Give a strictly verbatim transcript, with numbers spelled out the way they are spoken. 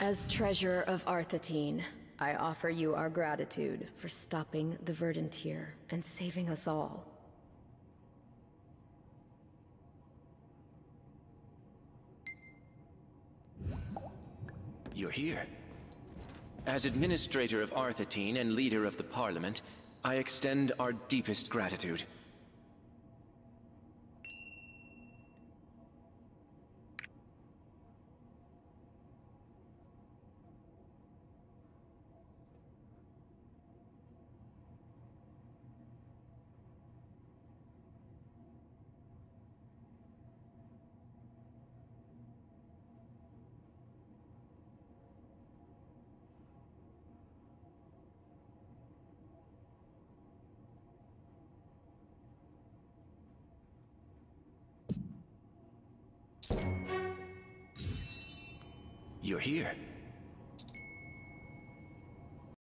As treasurer of Arthatine, I offer you our gratitude for stopping the Verdant here and saving us all. You're here. As administrator of Arthatine and leader of the Parliament, I extend our deepest gratitude. You're here.